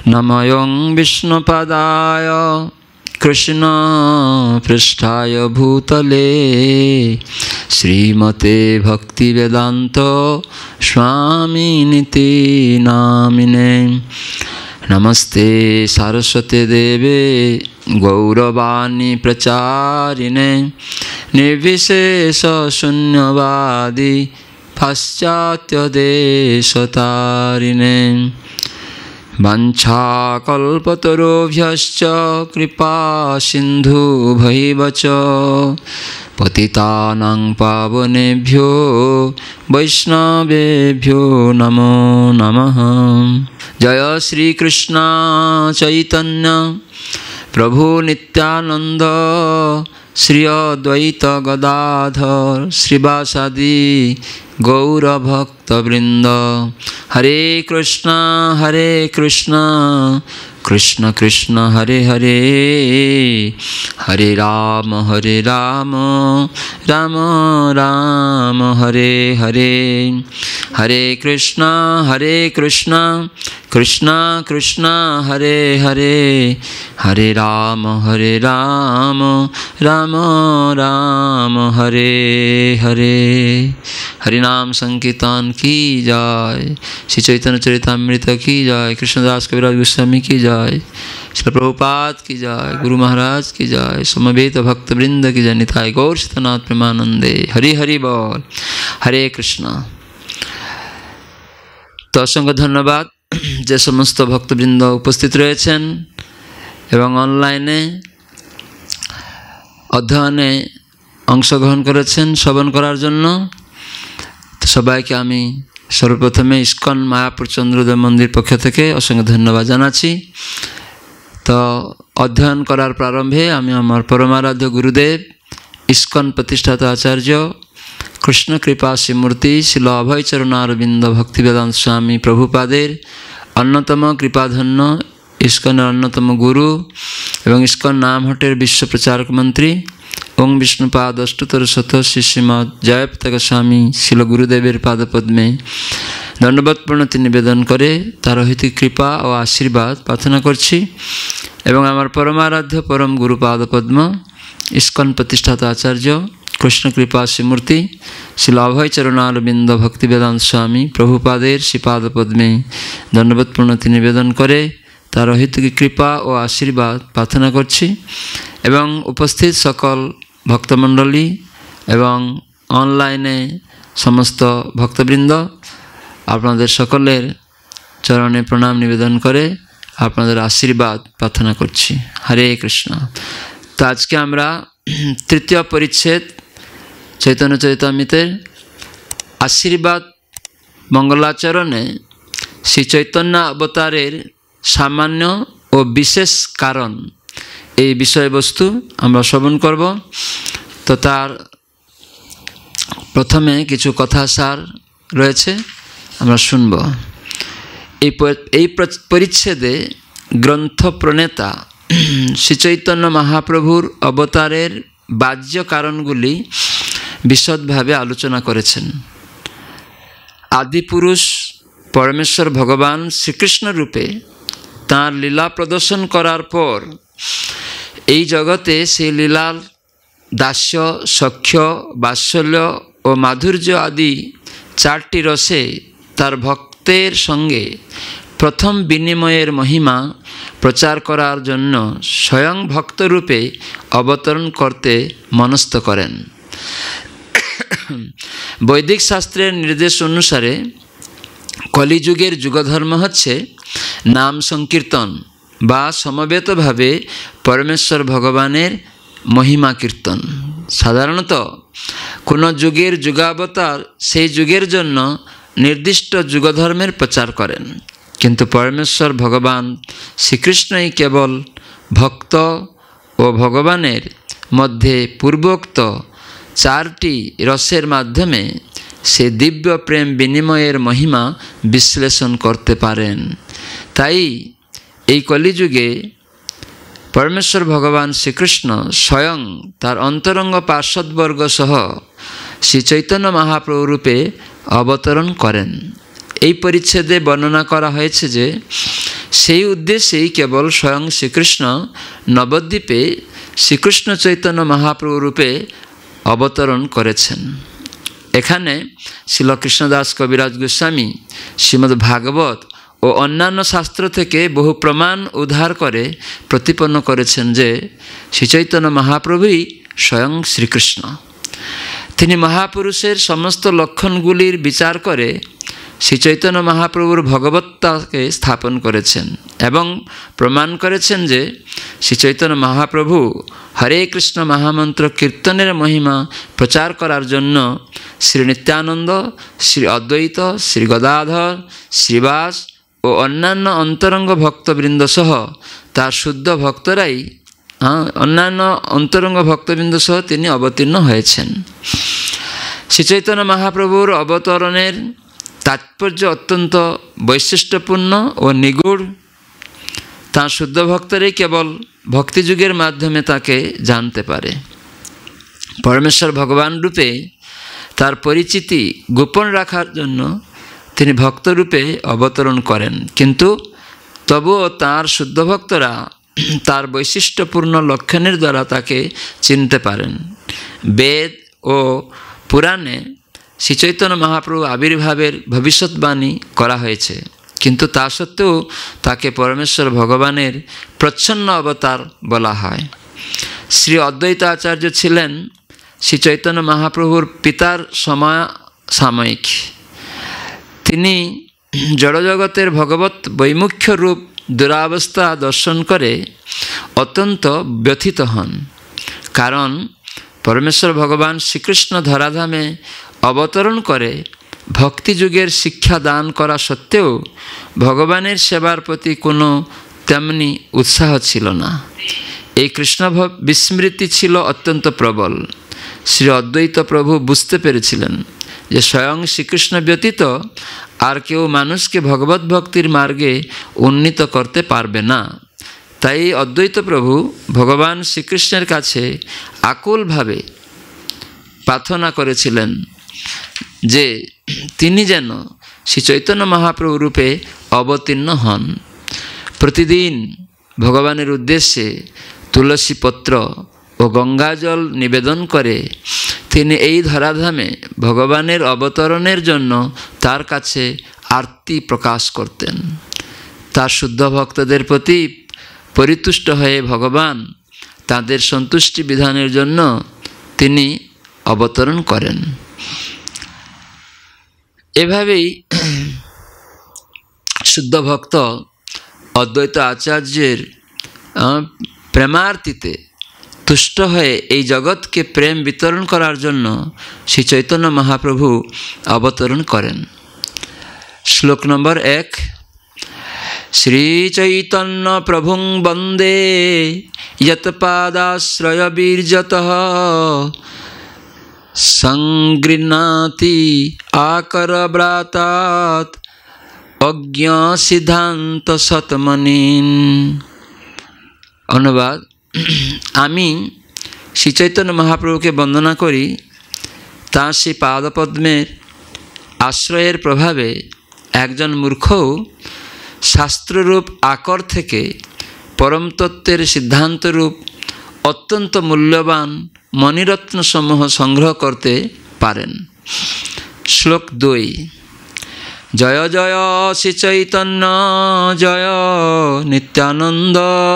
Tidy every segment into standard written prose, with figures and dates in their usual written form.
नमोऽयं विष्णुपदाय कृष्णपृष्ठाय भूतले श्रीमते भक्तिवेदान्त स्वामिनिति नामिने। नमस्ते सरस्वती देवे गौरवाणी प्रचारिणे निर्विशेष शून्यवादी पाश्चात्य देशतारिणे। वंशाकल्पतरुभ्यश्च कृपा सिन्धुभ्यैव च पतितानां पावनेभ्यो वैष्णवेभ्यो नमो नमः। जय श्री कृष्ण चैतन्य प्रभु नित्यानंद श्री अद्वैत गदाधर श्रीवासादि गौरभक्तवृंद। हरे कृष्ण कृष्ण कृष्ण हरे हरे, हरे राम राम राम हरे हरे। हरे कृष्ण कृष्ण कृष्ण हरे हरे, हरे राम राम राम हरे हरे। हरिनाम संकीर्तन की जाय, श्री चैतन्य चरितामृत की जाय, कृष्णदास कविराज गोस्वामी की जाय, श्री प्रभुपाद की जाय, गुरु महाराज की जाय, समवेत भक्तवृंद की जय। निताय गौर सीतनाथ प्रेमानंदे। हरि हरि बोल। हरे कृष्ण। तो असंख्य धन्यवाद যে সমস্ত ভক্তবৃন্দ উপস্থিত রয়েছেন এবং অনলাইনে অধ্যয়নে অংশগ্রহণ করেছেন শ্রবণ করার জন্য। তো সবাইকে আমি সর্বপ্রথমে ইস্কন মায়াপুর চন্দ্রোদয় মন্দির পক্ষ থেকে অসংখ্য ধন্যবাদ জানাচ্ছি। তো অধ্যয়ন করার প্রারম্ভে আমি আমার পরমারাধ্য গুরুদেব ইস্কন প্রতিষ্ঠাতা আচার্য কৃষ্ণ কৃপা শ্রীমূর্তি শিল অভয় চরণারবিন্দ ভক্তিবেদান্ত স্বামী প্রভুপাদের অন্যতম কৃপাধন্য ইস্কনের অন্যতম গুরু এবং ইস্কন নামহটের বিশ্ব প্রচারক মন্ত্রী ওং বিষ্ণুপাদ অষ্টতর শত শ্রী শ্রীমৎ জয়পতাক স্বামী শিল গুরুদেবের পাদপদ্মে দণ্ডবত প্রণতি নিবেদন করে তার অহৈতুক কৃপা ও আশীর্বাদ প্রার্থনা করছি এবং আমার পরমারাধ্য পরম গুরু পাদপদ্ম ইস্কন প্রতিষ্ঠাতা আচার্য কৃষ্ণ কৃপা শ্রীমূর্তি শিল অভয় চরণারবিন্দ ভক্তিবেদান্ত স্বামী প্রভুপাদের শ্রীপাদপদ্মে দণ্ডবত প্রণতি নিবেদন করে তার অহৈতুক কৃপা ও আশীর্বাদ প্রার্থনা করছি এবং উপস্থিত সকল ভক্তমণ্ডলী এবং অনলাইনে সমস্ত ভক্তবৃন্দ আপনাদের সকলের চরণে প্রণাম নিবেদন করে আপনাদের আশীর্বাদ প্রার্থনা করছি। হরে কৃষ্ণ। তো আজকে আমরা তৃতীয় পরিচ্ছেদ চৈতন্য চরিতামৃতের আশীর্বাদ মঙ্গলাচরণে শ্রী চৈতন্য অবতারের সামান্য ও বিশেষ কারণ এই বিষয়বস্তু আমরা শ্রবণ করব। তো তার প্রথমে কিছু কথা সার রয়েছে, আমরা শুনব। এই পরিচ্ছেদে গ্রন্থ প্রণেতা শ্রী চৈতন্য মহাপ্রভুর অবতারের বাহ্য কারণগুলি বিশদভাবে আলোচনা করেছেন। আদিপুরুষ পরমেশ্বর ভগবান শ্রীকৃষ্ণ রূপে তাঁর লীলা প্রদর্শন করার পর এই জগতে সেই লীলার দাস্য সখ্য বাৎসল্য ও মাধুর্য আদি চারটি রসে তার ভক্তের সঙ্গে প্রথম বিনিময়ের মহিমা প্রচার করার জন্য স্বয়ং ভক্তরূপে অবতরণ করতে মনস্থ করেন। বৈদিক শাস্ত্রের নির্দেশ অনুসারে কলিযুগের যুগধর্ম হচ্ছে নাম সংকীর্তন বা সমবেতভাবে পরমেশ্বর ভগবানের মহিমা কীর্তন। সাধারণত কোনো যুগের যুগাবতার সেই যুগের জন্য নির্দিষ্ট যুগধর্মের প্রচার করেন, কিন্তু পরমেশ্বর ভগবান শ্রীকৃষ্ণই কেবল ভক্ত ও ভগবানের মধ্যে পূর্বোক্ত চারটি রসের মাধ্যমে সে দিব্য প্রেম বিনিময়ের মহিমা বিশ্লেষণ করতে পারেন। তাই এই কলিযুগে পরমেশ্বর ভগবান শ্রীকৃষ্ণ স্বয়ং তার অন্তরঙ্গ পার্শ্বদবর্গ সহ শ্রী চৈতন্য মহাপ্রভু রূপে অবতরণ করেন এই পরিচ্ছেদে বর্ণনা করা হয়েছে যে সেই উদ্দেশ্যেই কেবল স্বয়ং শ্রীকৃষ্ণ নবদ্বীপে শ্রীকৃষ্ণ চৈতন্য মহাপ্রভু রূপে অবতরণ করেছেন। এখানে শ্রীল কৃষ্ণদাস কবিরাজ গোস্বামী শ্রীমদ্ ভাগবত ও অন্যান্য শাস্ত্র থেকে বহু প্রমাণ উদ্ধার করে প্রতিপন্ন করেছেন যে শ্রীচৈতন্য মহাপ্রভুই স্বয়ং শ্রীকৃষ্ণ। তিনি মহাপুরুষের সমস্ত লক্ষণগুলির বিচার করে শ্রীচৈতন্য মহাপ্রভুর ভগবত্তাকে স্থাপন করেছেন এবং প্রমাণ করেছেন যে শ্রীচৈতন্য মহাপ্রভু হরে কৃষ্ণ মহামন্ত্র কীর্তনের মহিমা প্রচার করার জন্য শ্রী নিত্যানন্দ, শ্রী অদ্বৈত, শ্রী গদাধর, শ্রীবাস ও অন্যান্য অন্তরঙ্গ ভক্তবৃন্দ সহ তার শুদ্ধ ভক্তরাই অন্যান্য অন্তরঙ্গ ভক্তবৃন্দ সহ তিনি অবতীর্ণ হয়েছেন। শ্রীচৈতন্য মহাপ্রভুর অবতরণের তাৎপর্য অত্যন্ত বৈশিষ্ট্যপূর্ণ ও নিগুড়। তাঁর শুদ্ধ ভক্তরাই কেবল ভক্তিযুগের মাধ্যমে তাকে জানতে পারে। পরমেশ্বর ভগবান রূপে তার পরিচিতি গোপন রাখার জন্য তিনি ভক্তরূপে অবতরণ করেন, কিন্তু তবুও তাঁর শুদ্ধ ভক্তরা তার বৈশিষ্ট্যপূর্ণ লক্ষণের দ্বারা তাকে চিনতে পারেন। বেদ ও পুরাণে শ্রীচৈতন্য মহাপ্রভু আবির্ভাবের ভবিষ্যৎবাণী করা হয়েছে, কিন্তু তা সত্ত্বেও তাকে পরমেশ্বর ভগবানের প্রচ্ছন্ন অবতার বলা হয়। শ্রী অদ্বৈত আচার্য ছিলেন শ্রীচৈতন্য মহাপ্রভুর পিতার সমসাময়িক। তিনি জড়জগতের ভগবত বৈমুখ্য রূপ দুরাবস্থা দর্শন করে অত্যন্ত ব্যথিত হন, কারণ পরমেশ্বর ভগবান শ্রীকৃষ্ণ ধরাধামে অবতরণ করে ভক্তিযুগের শিক্ষা দান করা সত্ত্বেও ভগবানের সেবার প্রতি কোনো তেমনি উৎসাহ ছিল না। এই কৃষ্ণ বিস্মৃতি ছিল অত্যন্ত প্রবল। শ্রী অদ্বৈত প্রভু বুঝতে পেরেছিলেন যে স্বয়ং শ্রীকৃষ্ণ ব্যতীত আর কেউ মানুষকে ভগবত ভক্তির মার্গে উন্নীত করতে পারবে না। তাই অদ্বৈত প্রভু ভগবান শ্রীকৃষ্ণের কাছে আকুলভাবে প্রার্থনা করেছিলেন যে তিনি যেন শ্রী চৈতন্য মহাপ্রভু রূপে অবতীর্ণ হন। প্রতিদিন ভগবানের উদ্দেশ্যে তুলসী পত্র ও গঙ্গাজল নিবেদন করে তিনি এই ধরাধামে ভগবানের অবতরণের জন্য তার কাছে আরতি প্রকাশ করতেন। তার শুদ্ধ ভক্তদের প্রতি পরিতুষ্ট হয়ে ভগবান তাদের সন্তুষ্টি বিধানের জন্য তিনি অবতরণ করেন। এভাবেই শুদ্ধ ভক্ত অদ্বৈত আচার্যের প্রেমার্তিতে তুষ্ট হয়ে এই জগৎকে প্রেম বিতরণ করার জন্য শ্রী চৈতন্য মহাপ্রভু অবতরণ করেন। শ্লোক নম্বর 1। শ্রী চৈতন্য প্রভুং বন্দে যৎপাদাশ্রয় বীর্যতঃ সংগৃহ্ণাতি আকরব্রাতাৎ অজ্ঞ সিদ্ধান্ত সতমনিন। অনুবাদ: আমি শ্রী চৈতন্য মহাপ্রভুকে বন্দনা করি। তাঁর সেই পাদপদ্মের আশ্রয়ের প্রভাবে একজন মূর্খও শাস্ত্ররূপ আকর থেকে পরমতত্ত্বের সিদ্ধান্তরূপ অত্যন্ত মূল্যবান মণিরত্নসমূহ সংগ্রহ করতে পারেন। শ্লোক 2। জয় জয় শ্রী চৈতন্য জয় নিত্যানন্দ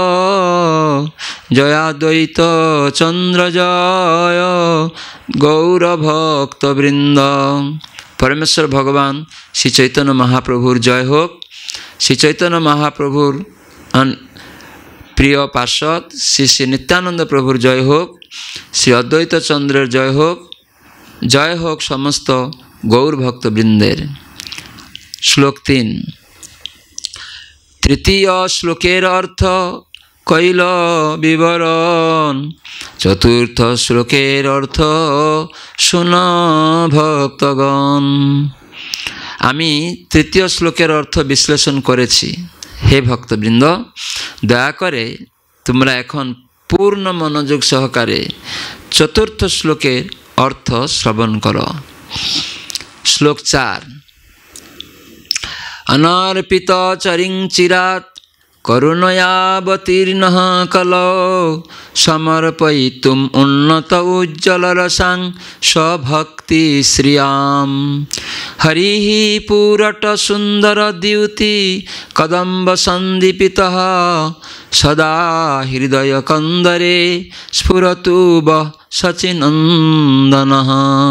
জয়াদ্বৈত চন্দ্র জয় গৌরভক্তবৃন্দ। পরমেশ্বর ভগবান শ্রী চৈতন্য মহাপ্রভুর জয় হোক। শ্রী চৈতন্য মহাপ্রভুর প্রিয় পার্ষদ শ্রী শ্রী নিত্যানন্দ প্রভুর জয় হোক। শ্রী অদ্বৈত চন্দ্রের জয় হোক। জয় হোক সমস্ত গৌর ভক্তবৃন্দের। শ্লোক 3। তৃতীয় শ্লোকের অর্থ কৈল বিবরণ। চতুর্থ শ্লোকের অর্থ শুন ভক্তগণ। আমি তৃতীয় শ্লোকের অর্থ বিশ্লেষণ করেছি। হে ভক্তবৃন্দ, দয়া করে তোমরা এখন পূর্ণ মনোযোগ সহকারে চতুর্থ শ্লোকের অর্থ শ্রবণ করো। শ্লোক 4। अनर्पित चरिं चिरात् करुणयावतीर्णः कलौ समर्पयितुम् उन्नत उज्ज्वलरसां स्वभक्ति श्रियाम् हरिः पुरट सुन्दर द्युति कदम्ब सन्दीपितः सदा हृदय कंदरे स्फुरतु वः सचिनंदनः।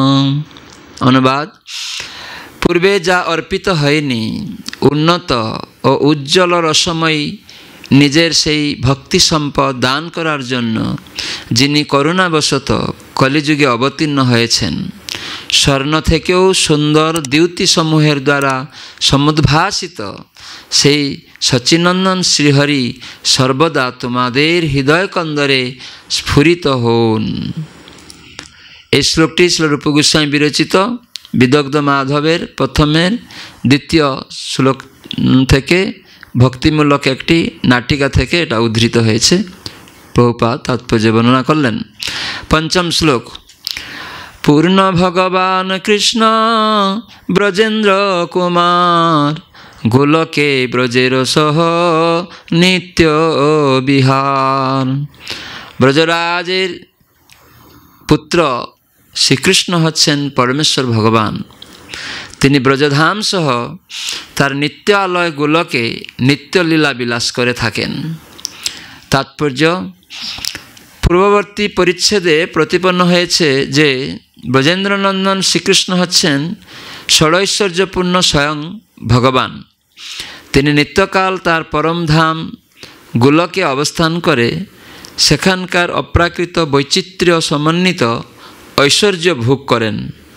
अनुवाद पूर्वे जा अर्पित हयनि उन्नत और उज्ज्वल रसमयी निजेर सेई भक्ति सम्पद दान करार जन्य जिनी करुणावशत कलिजुगे अवतीर्ण हयेछेन स्वर्ण थेकेও सुंदर द्युति समूहेर द्वारा समुद्भासित सेई सचिनंदन श्रीहरि सर्वदा तुम्हादेर हृदय कंदरे स्फुरित होन। এই শ্লোকটি শ্রী রূপ গোস্বামী বিরচিত বিদগ্ধ মাধবের প্রথমের দ্বিতীয় শ্লোক থেকে ভক্তিমূলক একটি নাটিকা থেকে এটা উদ্ধৃত হয়েছে। প্রভুপাদ তাৎপর্য বর্ণনা করলেন। পঞ্চম শ্লোক। पूर्ण भगवान कृष्ण ब्रजेन्द्र कुमार गोलके ब्रजेर सह नित्य बिहार। ब्रजराजेर पुत्र श्रीकृष्ण हच्छेन परमेश्वर भगवान। तिनि ब्रजधाम सह तार नित्य आलय गोलके नित्य लीला बिलास करे थाकेन। तात्पर्य पूर्ववर्ती परिच्छेदे प्रतिपन्न हयेछे जे ब्रजेन्द्रनंदन श्रीकृष्ण हच्छेन षडैश्वर्यपूर्ण स्वयं भगवान। तिनि नित्यकाल तार परम धाम गोलके अवस्थान करे सेखानकार अप्राकृत वैचित्र्य समन्वित ऐश्वर्य भोग करें।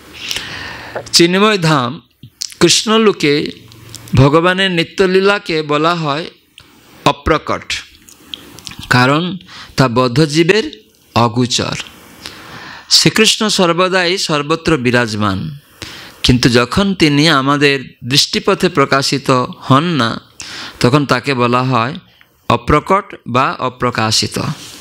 चिन्मय धाम कृष्णलोके भगवानेर नित्यलीला के बला हय अप्रकट, कारण ता बद्धजीवेर अगोचर। श्रीकृष्ण सर्वदाई सर्वत्र विराजमान, किन्तु जखन तिनि आमादेर दृष्टिपथे प्रकाशित हन ना तखन ताके बला हय अप्रकट बा अप्रकाशित।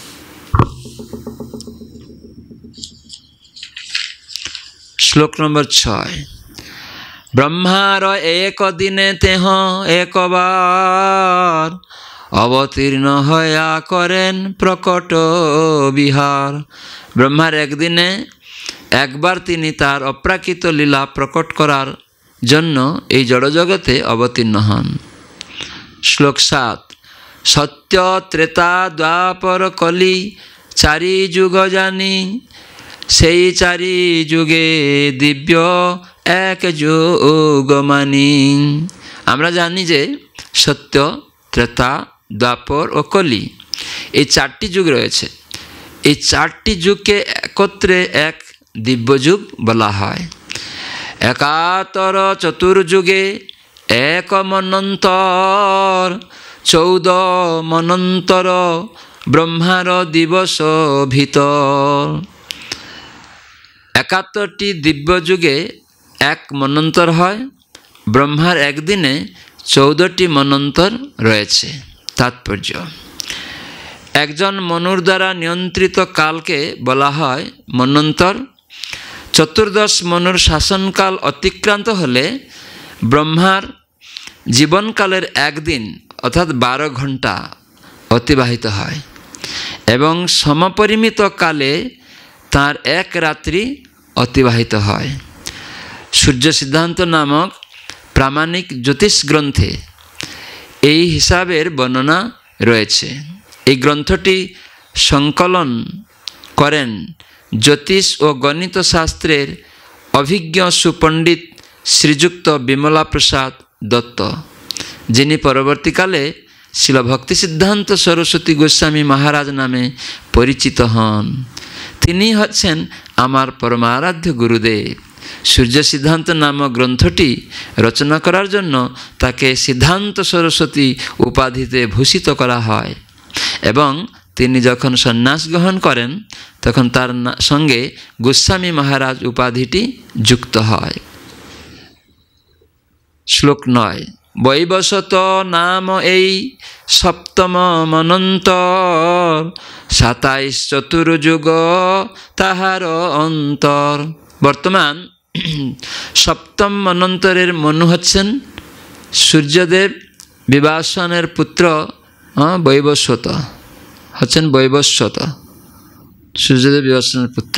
श्लोक नम्बर 6। ब्रह्मार एक दिने तेह एक बार अवतीर्ण हया करें प्रकट बिहार। ब्रह्मार एक दिने एक बार तिनि तार अप्राकृत लीला प्रकट करार जन्य एई जड़ जगते अवतीर्ण हन। श्लोक 7। सत्य त्रेता द्वापर कली चारि जुग जानी सेई चारि जुगे दिव्य एक जुग मानी। आमरा जानी जे सत्य त्रेता द्वापर और कली এই চারটি যুগ রয়েছে। এই চারটি যুগকে একত্রে এক দিব্য যুগ বলা হয়। একাতর চতুর্যুগে এক মনন্তর 14 মনন্তর ব্রহ্মার দিবস ভিতর। 71টি দিব্য যুগে এক মনন্তর হয়, ব্রহ্মার একদিনে 14টি মনন্তর রয়েছে। तात्पर्य एकजन मनुर द्वारा नियंत्रित काल के बला हय मनंतर। चतुर्दश मनुर शासनकाल अतिक्रांत हले ब्रह्मार जीवनकालेर एक दिन अर्थात 12 घंटा अतिबाहित हय एवं समपरिमित काले तार एक रात्रि अतिबाहित हय। सूर्य सिद्धांत नामक प्रामाणिक ज्योतिष ग्रंथे এই হিসাবের বর্ণনা রয়েছে। এই গ্রন্থটি সংকলন করেন জ্যোতিষ ও গণিত শাস্ত্রের অভিজ্ঞ সুপণ্ডিত শ্রীযুক্ত বিমলা প্রসাদ দত্ত, যিনি পরবর্তীকালে শিল ভক্তি সিদ্ধান্ত সরস্বতী গোস্বামী মহারাজ নামে পরিচিত হন। তিনি হচ্ছেন আমার পরমারাধ্য গুরুদেব। सूर्य सिद्धांत नामक ग्रंथटी रचना करार जन्य ताके सिद्धांत सरस्वती उपाधिते भूषित करा हय एवं तिनि जखन सन्यास ग्रहण करें तखन तार संगे गोस्वामी महाराज उपाधिटी जुक्त हय। श्लोक 9। वैवस्वत नाम एई सप्तम मनंतर 27 चतुर्युग ताहार अंतर। बर्तमान सप्तम मनंतरेर मनु हच्छेन সূর্যদেব বিভাসনের পুত্র বৈবস্বত হচ্ছেন বৈবস্বত, সূর্যদেব বিভাসনের পুত্র।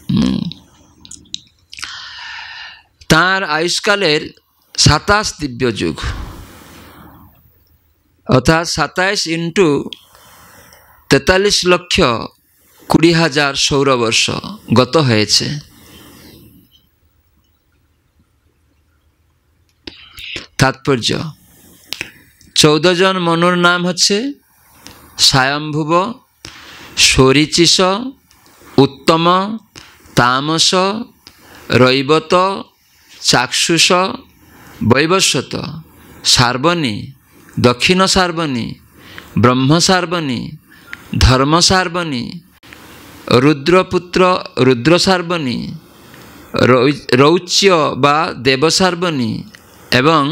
তাঁর আয়ুষ্কালের 27 দিব্য যুগ, অর্থাৎ 27 ইন্টু 43,20,000 সৌরবর্ষ গত হয়েছে। তাৎপর্য, 14 জন মনুর নাম হচ্ছে স্বয়ম্ভুব, শরীচিষ, উত্তম, তামস, রৈবত, চাক্ষুষ, বৈবস্বত, সার্বণী, দক্ষিণ সার্বণী, ব্রহ্ম সার্বণী, ধর্ম সার্বণী, রুদ্রপুত্র রুদ্র সার্বণী, রৌচ্য বা দেব সার্বণী এবং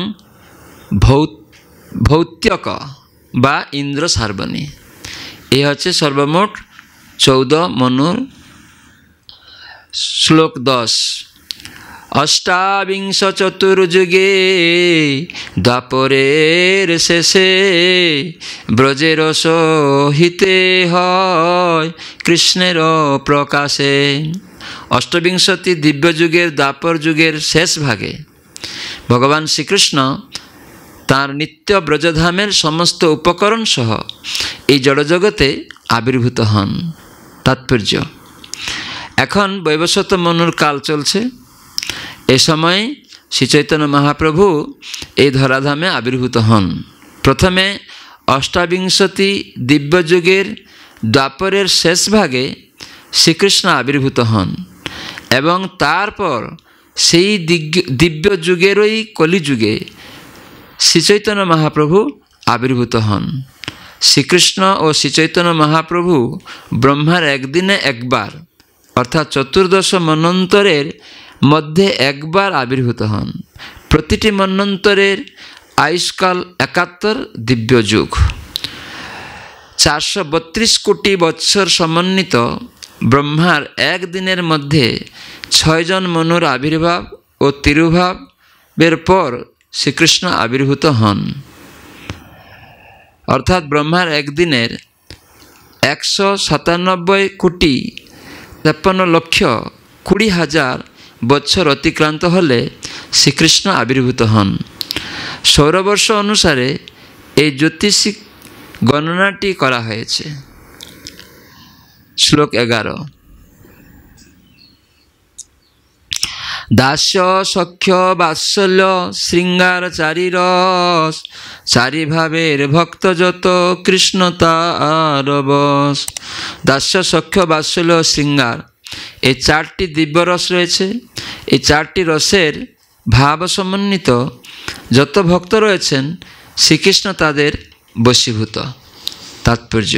ভৌত্যক বা ইন্দ্র সার্বণী। এই হচ্ছে সর্বমোট 14 মনুর। শ্লোক 10। অষ্টাবিংশ চতুর্যুগে দ্বাপরের শেষে ব্রজের সহিতে হয় কৃষ্ণের প্রকাশে। অষ্টবিংশতি দিব্যযুগের দ্বাপর যুগের শেষ ভাগে ভগবান শ্রীকৃষ্ণ তাঁর নিত্য ব্রজধামের সমস্ত উপকরণ সহ এই জড়জগতে আবির্ভূত হন। তাৎপর্য, এখন বৈবস্বত মনুর কাল চলছে। এ সময় শ্রীচৈতন্য মহাপ্রভু এই ধরাধামে আবির্ভূত হন। প্রথমে অষ্টাবিংশতি দিব্যযুগের দ্বাপরের শেষ ভাগে শ্রীকৃষ্ণ আবির্ভূত হন এবং তারপর সেই দিব্য যুগেরই কলিযুগে শ্রীচৈতন্য মহাপ্রভু আবির্ভূত হন। শ্রীকৃষ্ণ ও শ্রীচৈতন্য মহাপ্রভু ব্রহ্মার একদিনে একবার, অর্থাৎ 14 মন্বন্তরের মধ্যে একবার আবির্ভূত হন। প্রতিটি মন্বন্তরের আয়ুষ্কাল 71 দিব্য যুগ। 432 কোটি বৎসর সমন্বিত ব্রহ্মার একদিনের মধ্যে 6 জন মনুর আবির্ভাব ও তিরুভাবের পর শ্রীকৃষ্ণ আবির্ভূত হন। অর্থাৎ ব্রহ্মার একদিনের 197 কোটি 53,20,000 বৎসর অতিক্রান্ত হলে শ্রীকৃষ্ণ আবির্ভূত হন। সৌরবর্ষ অনুসারে এই জ্যোতিষিক গণনাটি করা হয়েছে। শ্লোক 11। দাস্য সখ্য বাৎসল্য শৃঙ্গার চারি রস, চারি ভাবের ভক্ত যত কৃষ্ণ তার বশ। দাস্য সখ্য বাৎসল্য শৃঙ্গার, এই 4টি দিব্য রস রয়েছে। এই 4টি রসের ভাব সমন্বিত যত ভক্ত রয়েছেন শ্রীকৃষ্ণ তাদের বশীভূত। তাৎপর্য,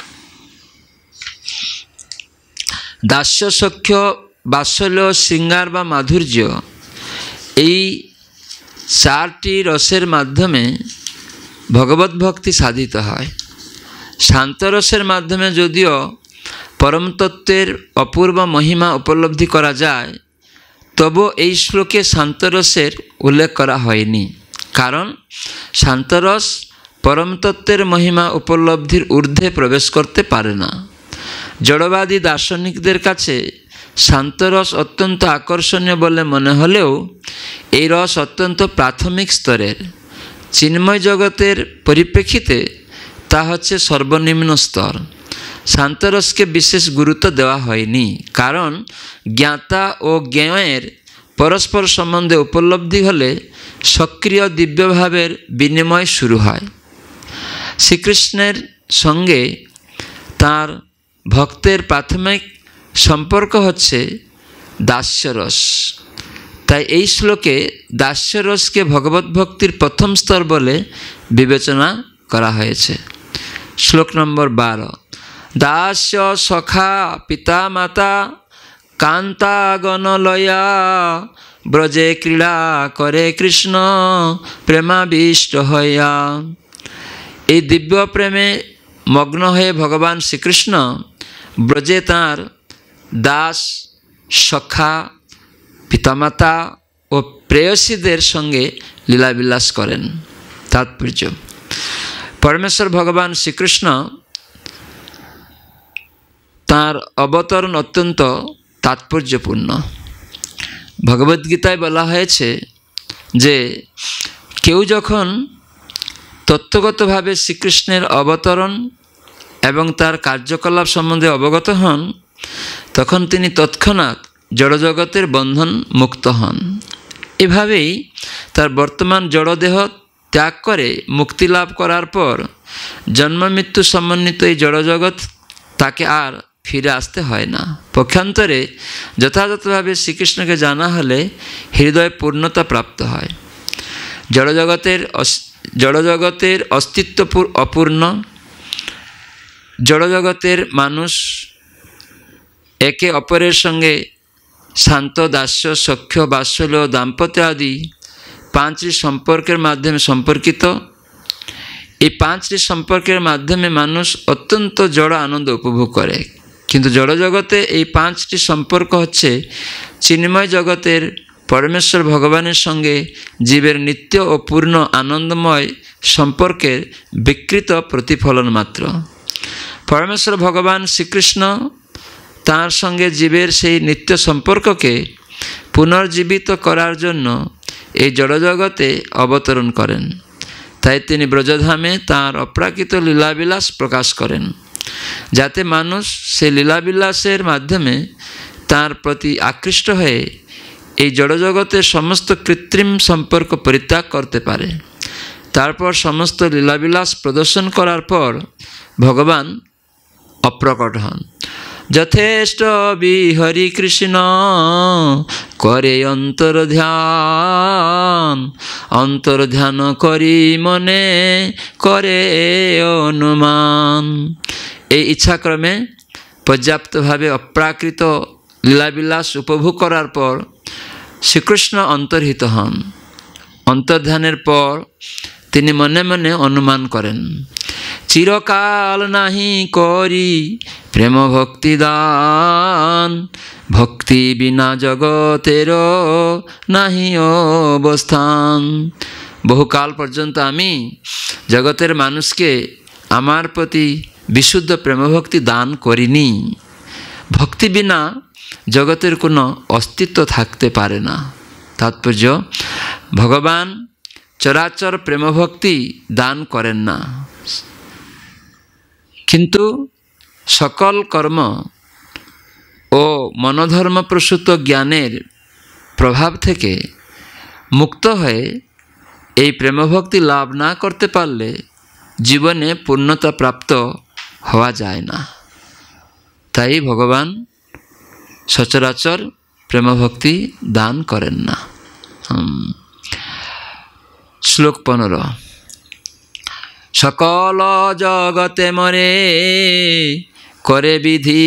দাস্য সখ্য বাৎসল্য শৃঙ্গার বা মাধুর্য, এই 4টি রসের মাধ্যমে ভগবত ভক্তি সাধিত হয়। শান্তরসের মাধ্যমে যদিও পরমতত্ত্বের অপূর্ব মহিমা উপলব্ধি করা যায়, তবু এই শ্লোকে শান্তরসের উল্লেখ করা হয়নি, কারণ শান্তরস পরমতত্ত্বের মহিমা উপলব্ধির ঊর্ধ্বে প্রবেশ করতে পারে না। জড়বাদী দার্শনিকদের কাছে শান্তরস অত্যন্ত আকর্ষণীয় বলে মনে হলেও এই রস অত্যন্ত প্রাথমিক স্তরের। চিন্ময় জগতের পরিপ্রেক্ষিতে তা হচ্ছে সর্বনিম্ন স্তর। শান্তরসকে বিশেষ গুরুত্ব দেওয়া হয়নি, কারণ জ্ঞাতা ও জ্ঞেয়ের পরস্পর সম্বন্ধে উপলব্ধি হলে সক্রিয় দিব্যভাবের বিনিময় শুরু হয়। শ্রীকৃষ্ণের সঙ্গে তার ভক্তের প্রাথমিক সম্পর্ক হচ্ছে দাস্যরস। তাই এই শ্লোকে দাস্যরসকে ভগবত ভক্তির প্রথম স্তর বলে বিবেচনা করা হয়েছে। শ্লোক নম্বর 12। দাস্য সখা পিতা মাতা কান্তাগণলয়া, ব্রজে ক্রীড়া করে কৃষ্ণ প্রেমাবিষ্ট হইয়া। এই দিব্য প্রেমে মগ্ন হয়ে ভগবান শ্রীকৃষ্ণ ব্রজে তাঁর দাস, সখা, পিতামাতা ও প্রেয়সীদের সঙ্গে লীলাবিলাস করেন। तात्पर्य परमेश्वर भगवान श्रीकृष्ण तार अवतरण अत्यंत तात्पर्यपूर्ण भगवद्गीताয় বলা হয়েছে যে কেউ যখন তত্ত্বগতভাবে শ্রীকৃষ্ণের অবতরণ এবং তার কার্যকলাপ সম্বন্ধে অবগত হন তখন তিনি তৎক্ষণাৎ জড়জগতের বন্ধন মুক্ত হন। এভাবেই তার বর্তমান জড়দেহ ত্যাগ করে মুক্তি লাভ করার পর জন্ম মৃত্যু সমন্বিত এই জড়জগৎ তাকে আর ফিরে আসতে হয় না। পক্ষান্তরে যথাযথভাবে শ্রীকৃষ্ণকে জানা হলে হৃদয় পূর্ণতা প্রাপ্ত হয়। জড়জগতের অস্তিত্ব অপূর্ণ। জড়জগতের মানুষ একে অপরের সঙ্গে শান্ত দাস্য সখ্য বাৎসল্য দাম্পত্য আদি পাঁচটি সম্পর্কের মাধ্যমে সম্পর্কিত। এই পাঁচটি সম্পর্কের মাধ্যমে মানুষ অত্যন্ত জড় আনন্দ উপভোগ করে। কিন্তু জড়জগতে এই পাঁচটি সম্পর্ক হচ্ছে চিন্ময় জগতের পরমেশ্বর ভগবানের সঙ্গে জীবের নিত্য ও পূর্ণ আনন্দময় সম্পর্কের বিকৃত প্রতিফলন মাত্র। পরমেশ্বর ভগবান শ্রীকৃষ্ণ তাঁর সঙ্গে জীবের সেই নিত্য সম্পর্ককে পুনর্জীবিত করার জন্য এই জড়জগতে অবতরণ করেন। তাই তিনি ব্রজধামে তাঁর অপ্রাকৃত লীলাবিলাস প্রকাশ করেন, যাতে মানুষ সেই লীলাবিলাসের মাধ্যমে তাঁর প্রতি আকৃষ্ট হয়ে এই জড়জগতের সমস্ত কৃত্রিম সম্পর্ক পরিত্যাগ করতে পারে। তারপর সমস্ত লীলাবিলাস প্রদর্শন করার পর ভগবান অপ্রকট হন। যথেষ্ট বিহরি কৃষ্ণ করে অন্তর্ধ্যান করি মনে করে অনুমান। এই ইচ্ছাক্রমে পর্যাপ্তভাবে অপ্রাকৃত লীলাবিলাস উপভোগ করার পর শ্রীকৃষ্ণ অন্তর্হিত হন। অন্তর্ধ্যানের পর তিনি মনে মনে অনুমান করেন, চিরকাল নাহি করি প্রেম ভক্তি দান, ভক্তি বিনা জগতের নাহি অবস্থান। বহুকাল পর্যন্ত আমি জগতের মানুষকে আমার প্রতি বিশুদ্ধ প্রেমভক্তি দান করিনি। ভক্তি বিনা জগতের কোনো অস্তিত্ব থাকতে পারে না। তাৎপর্য ভগবান চরাচর প্রেমভক্তি দান করেন না, কিন্তু সকল কর্ম ও মনোধর্ম প্রসূত জ্ঞানের প্রভাব থেকে মুক্ত হয়ে এই প্রেমভক্তি লাভ না করতে পারলে জীবনে পূর্ণতা প্রাপ্ত হওয়া যায় না। তাই ভগবান সচরাচর প্রেমভক্তি দান করেন না। শ্লোক 15। সকল জগতে মরে করে বিধি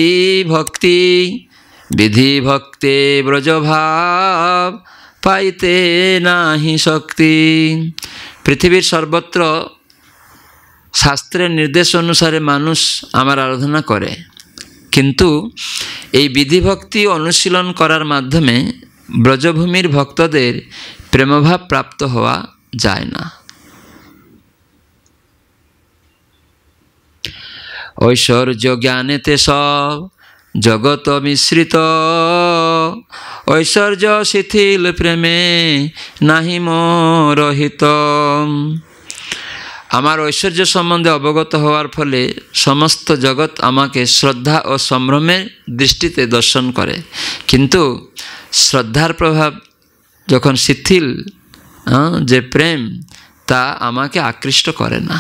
ভক্তে ব্রজভাব পাইতে নাহি শক্তি। পৃথিবীর সর্বত্র শাস্ত্রের নির্দেশ অনুসারে মানুষ আমার আরাধনা করে, কিন্তু এই বিধিভক্তি অনুশীলন করার মাধ্যমে ব্রজভূমির ভক্তদের প্রেমভাব প্রাপ্ত হওয়া যায় না। ঐশ্বর্য জ্ঞানেতে সব জগত মিশ্রিত, ঐশ্বর্য শিথিল প্রেমে নাহি মোরহিত। আমার ঐশ্বর্য সম্বন্ধে অবগত হওয়ার ফলে সমস্ত জগৎ আমাকে শ্রদ্ধা ও সম্ভ্রমের দৃষ্টিতে দর্শন করে, কিন্তু শ্রদ্ধার প্রভাব যখন শিথিল, যে প্রেম, তা আমাকে আকৃষ্ট করে না।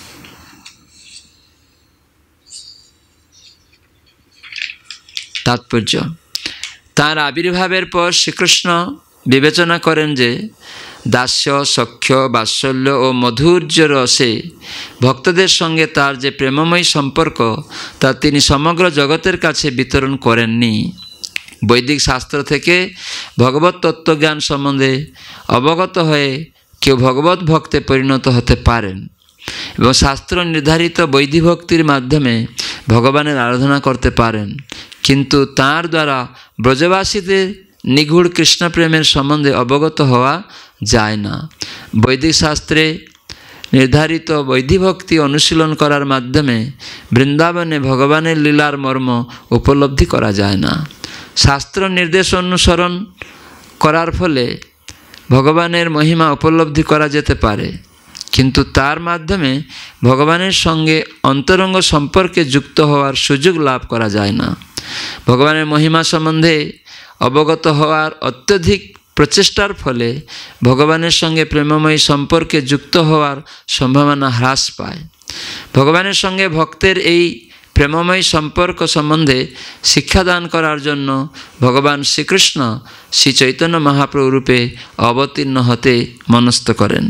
তাৎপর্য তাঁর আবির্ভাবের পর শ্রীকৃষ্ণ বিবেচনা করেন যে দাস্য সখ্য বাৎসল্য ও মধুর্য রসে ভক্তদের সঙ্গে তার যে প্রেমময় সম্পর্ক তা তিনি সমগ্র জগতের কাছে বিতরণ করেননি। বৈদিক শাস্ত্র থেকে ভগবত তত্ত্বজ্ঞান সম্বন্ধে অবগত হয়ে কেউ ভগবত ভক্তে পরিণত হতে পারেন এবং শাস্ত্র নির্ধারিত বৈধিভক্তির মাধ্যমে ভগবানের আরাধনা করতে পারেন, কিন্তু তার দ্বারা ব্রজবাসীদের নিগূঢ় কৃষ্ণপ্রেমের সম্বন্ধে অবগত হওয়া যায় না। বৈদিক শাস্ত্রে নির্ধারিত বৈধিভক্তি অনুশীলন করার মাধ্যমে বৃন্দাবনে ভগবানের লীলার মর্ম উপলব্ধি করা যায় না। শাস্ত্র নির্দেশ অনুসরণ করার ফলে ভগবানের মহিমা উপলব্ধি করা যেতে পারে, কিন্তু তার মাধ্যমে ভগবানের সঙ্গে অন্তরঙ্গ সম্পর্কে যুক্ত হওয়ার সুযোগ লাভ করা যায় না। ভগবানের মহিমা সম্বন্ধে অবগত হওয়ার অত্যধিক প্রচেষ্টার ফলে ভগবানের সঙ্গে প্রেমময়ী সম্পর্কে যুক্ত হওয়ার সম্ভাবনা হ্রাস পায়। ভগবানের সঙ্গে ভক্তের এই প্রেমময়ী সম্পর্ক সম্বন্ধে শিক্ষাদান করার জন্য ভগবান শ্রীকৃষ্ণ শ্রী চৈতন্য মহাপ্রভু রূপে অবতীর্ণ হতে মনস্থ করেন।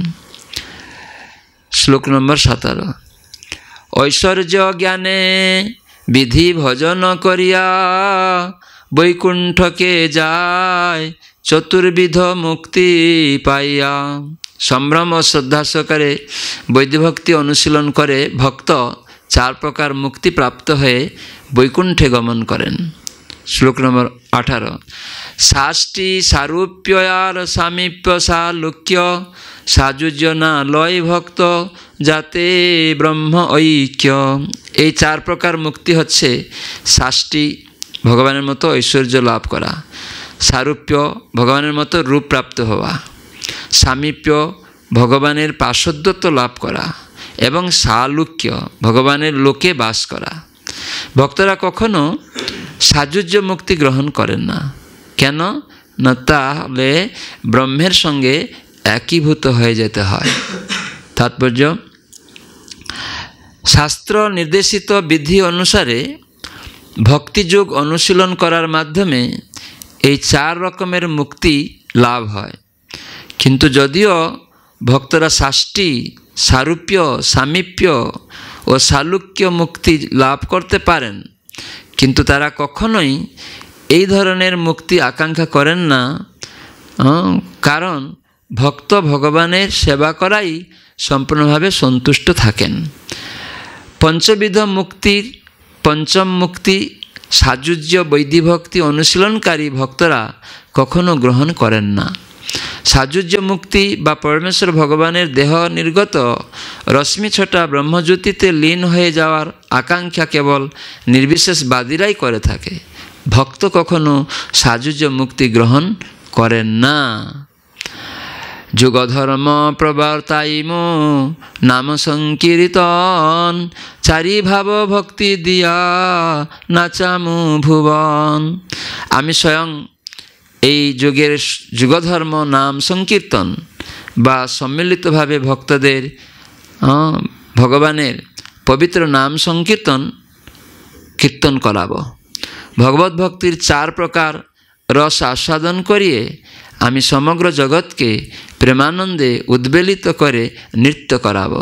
শ্লোক নম্বর 17। ঐশ্বর্য জ্ঞানে বিধি ভজন করিয়া বৈকুণ্ঠকে যায় চতুর্বিধ মুক্তি পাইয়া। সম্ভ্রম ও শ্রদ্ধা সহকারে বৈদিভক্তি অনুশীলন করে ভক্ত 4 প্রকার মুক্তি প্রাপ্ত হয়ে বৈকুণ্ঠে গমন করেন। শ্লোক নম্বর 18। শাষ্টি সারূপ্যার সামীপ্য সালুক্য সাযুজ্যনা লয় ভক্ত যাতে ব্রহ্ম ঐক্য। এই 4 প্রকার মুক্তি হচ্ছে শাষ্টি, ভগবানের মতো ঐশ্বর্য লাভ করা; সারূপ্য, ভগবানের মতো রূপ প্রাপ্ত হওয়া; সামীপ্য, ভগবানের পার্শ্বদ্বত্ব লাভ করা; এবং সালুক্য, ভগবানের লোকে বাস করা। ভক্তরা কখনো সাযুজ্য মুক্তি গ্রহণ করেন না। কেন না, তাহলে ব্রহ্মের সঙ্গে একীভূত হয়ে যেতে হয়। তাৎপর্য, শাস্ত্র নির্দেশিত বিধি অনুসারে ভক্তিযোগ অনুশীলন করার মাধ্যমে এই 4 রকমের মুক্তি লাভ হয়। কিন্তু যদিও ভক্তরা শাষ্টি, সারূপ্য, সামীপ্য ও সালুক্য মুক্তি লাভ করতে পারেন, কিন্তু তারা কখনোই এই ধরনের মুক্তি আকাঙ্ক্ষা করেন না, কারণ ভক্ত ভগবানের সেবা করাই সম্পূর্ণভাবে সন্তুষ্ট থাকেন। পঞ্চবিধ মুক্তির পঞ্চম মুক্তি সাযুজ্য বৈদিভক্তি অনুশীলনকারী ভক্তরা কখনো গ্রহণ করেন না। সাযুজ্য মুক্তি বা পরমেশ্বর ভগবানের দেহ নির্গত রশ্মি ছটা ব্রহ্মজ্যোতিতে লীন হয়ে যাওয়ার আকাঙ্ক্ষা কেবল নির্বিশেষবাদীরাই করে থাকে। ভক্ত কখনো সাযুজ্য মুক্তি গ্রহণ করেন না। যুগধর্ম প্রবর্তাইম নাম সংকীর্তন চারি ভাব ভক্তি দিয়া নাচামু ভুবন। আমি স্বয়ং এই যুগের যুগধর্ম নাম সংকীর্তন বা সম্মিলিতভাবে ভক্তদের ভগবানের পবিত্র নাম সংকীর্তন কীর্তন করাব। ভগবত ভক্তির 4 প্রকার রস আস্বাদন করিয়ে আমি সমগ্র জগৎকে প্রেমানন্দে উদ্বেলিত করে নৃত্য করাব।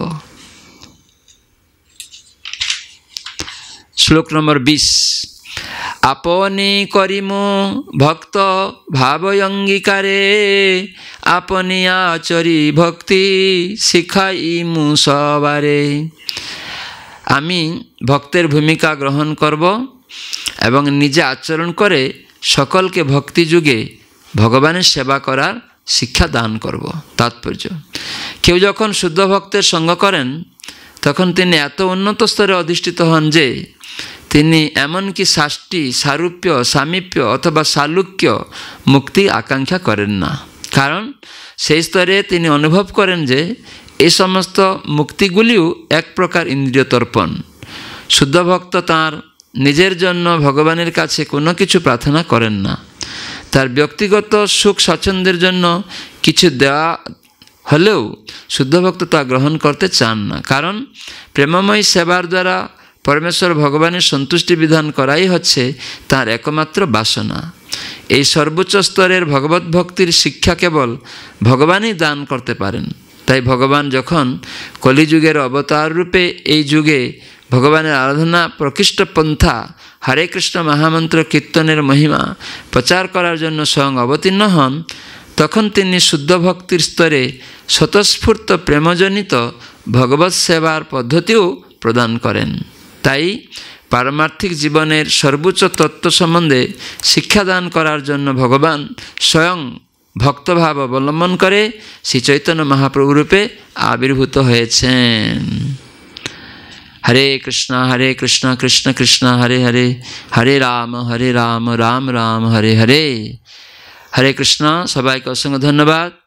শ্লোক নম্বর 20। আপনি করিমু ভক্ত ভাবয়ঙ্গীকারে আপনি আচরি ভক্তি শিখাইমু সবারে। আমি ভক্তের ভূমিকা গ্রহণ করব এবং নিজে আচরণ করে সকলকে ভক্তি যুগে ভগবানের সেবা করার শিক্ষা দান করব। তাৎপর্য, কেউ যখন শুদ্ধ ভক্তের সঙ্গ করেন তখন তিনি এত উন্নত স্তরে অধিষ্ঠিত হন যে তিনি এমনকি শাষ্টি, সারূপ্য, সামীপ্য অথবা সালুক্য মুক্তি আকাঙ্ক্ষা করেন না। কারণ সেই স্তরে তিনি অনুভব করেন যে এই সমস্ত মুক্তিগুলিও এক প্রকার ইন্দ্রিয় তর্পণ। শুদ্ধ ভক্ত তাঁর নিজের জন্য ভগবানের কাছে কোনো কিছু প্রার্থনা করেন না। তার ব্যক্তিগত সুখ স্বাচ্ছন্দ্যের জন্য কিছু দেওয়া হলেও শুদ্ধ ভক্ত তা গ্রহণ করতে চান না। কারণ প্রেমময়ী সেবার দ্বারা পরমেশ্বর ভগবানের সন্তুষ্টি বিধান করাই হচ্ছে তার একমাত্র বাসনা। এই সর্বোচ্চ স্তরের ভগবত ভক্তির শিক্ষা কেবল ভগবানই দান করতে পারেন। তাই ভগবান যখন কলিযুগের অবতার রূপে এই যুগে ভগবানের আরাধনা প্রকৃষ্ট পন্থা হরে কৃষ্ণ মহামন্ত্র কীর্তনের মহিমা প্রচার করার জন্য স্বয়ং অবতীর্ণ হন, তখন তিনি শুদ্ধ ভক্তির স্তরে স্বতঃস্ফূর্ত প্রেমজনিত ভগবৎ সেবার পদ্ধতিও প্রদান করেন। তাই পারমার্থিক জীবনের সর্বোচ্চ তত্ত্ব সম্বন্ধে শিক্ষাদান করার জন্য ভগবান স্বয়ং ভক্তভাব অবলম্বন করে শ্রী চৈতন্য মহাপ্রভু রূপে আবির্ভূত হয়েছেন। হরে কৃষ্ণ কৃষ্ণ কৃষ্ণ হরে হরে, হরে রাম রাম রাম হরে হরে। হরে কৃষ্ণ। সবাইকে অসংখ্য ধন্যবাদ।